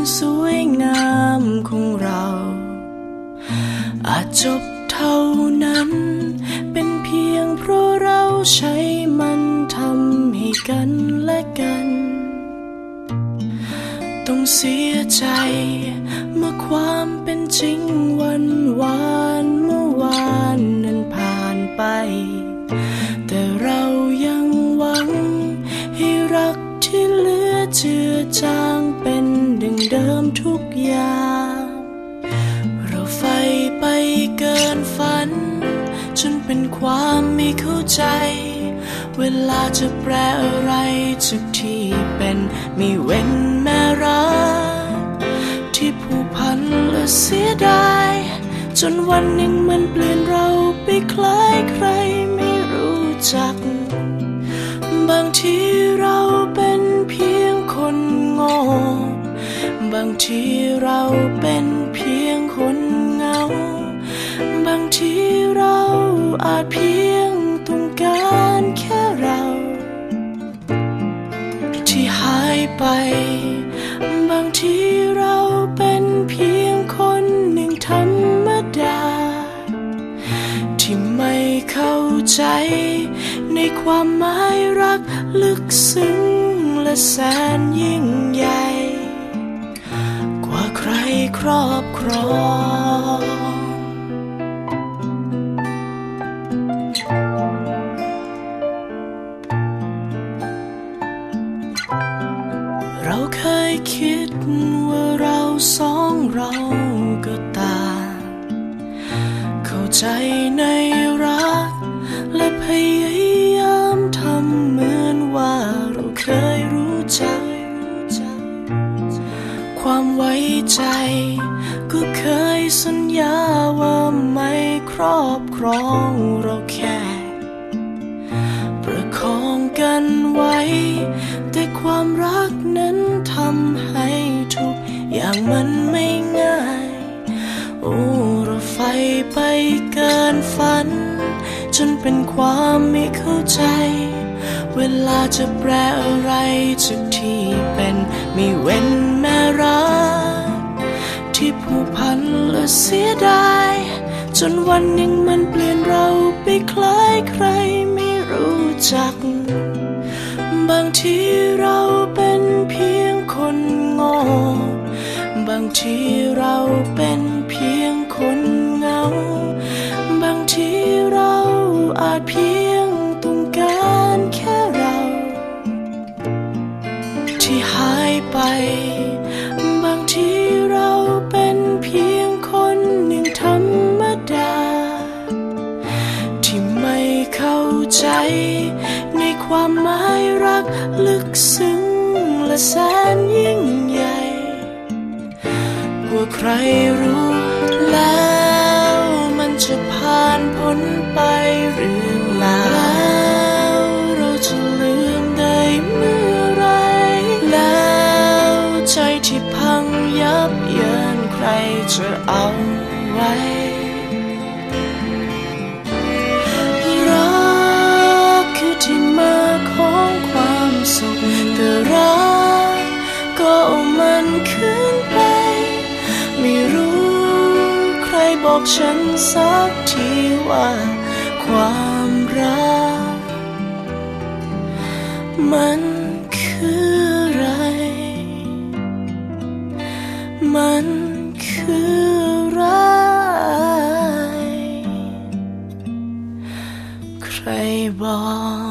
สวยงามของเราอาจจบเท่านั้นเป็นเพียงเพราะเราใช้มันทำให้กันและกันต้องเสียใจเมื่อความเป็นจริงวันวานเมื่อวานนั้นผ่านไปแต่เรายังหวังให้รักที่เหลือเจือจางเป็นดังเดิมทุกอย่างเราใฝ่ไปเกินฝันจนเป็นความไม่เข้าใจเวลาจะแปลอะไรจากที่เป็นไม่เว้นแม้รักที่ผูกพันและเสียดายจนวันหนึ่งมันเปลี่ยนเราไปคล้ายใครไม่รู้จักบางทีเราเป็นเพียงคนโง่บางทีเราเป็นเพียงคนเหงาบางทีเราอาจเพียงต้องการแค่เราที่หายไปบางทีเราเป็นเพียงคนหนึ่งธรรมดาที่ไม่เข้าใจในความหมายรักลึกซึ้งและแสนยิ่งใหญ่กว่าใครครอบครองเราเคยคิดว่าเราสองเราก็ต่างเข้าใจในรักและพยายามทำเหมือนว่าเราเคยรู้จักความไว้ใจก็เคยสัญญาว่าไม่ครอบครองเราแค่ประคองกันไว้แต่ความรักนั้นทำให้ทุกอย่างมันไม่ง่ายโอ้เราใฝ่ไปเกินฝันจนเป็นความไม่เข้าใจเวลาจะแปลอะไรจากที่เป็นไม่เว้นแม้รักที่ผูกพันและเสียดายจนวันหนึ่งมันเปลี่ยนเราไปคล้ายใครไม่รู้จักบางทีเราเป็นเพียงคนโง่บางทีเราเป็นเพียงคนเหงาบางทีเราอาจเพียงต้องการแค่เราที่หายไปบางทีเราเป็นเพียงคนหนึ่งธรรมดาที่ไม่เข้าใจในความหมายรักลึกซึ้งและแสนยิ่งใหญ่กว่าใครรู้แล้วมันจะผ่านพ้นไปหรือเปล่าแล้วเราจะลืมได้เมื่อไรแล้วใจที่พังยับเยินใครจะเอาไว้รักคือที่มาของความสุขแต่รักก็เอามันคืนไปไม่รู้ใครบอกฉันสักทีว่าความรักมันคืออะไรมันคืออะไรใครบอก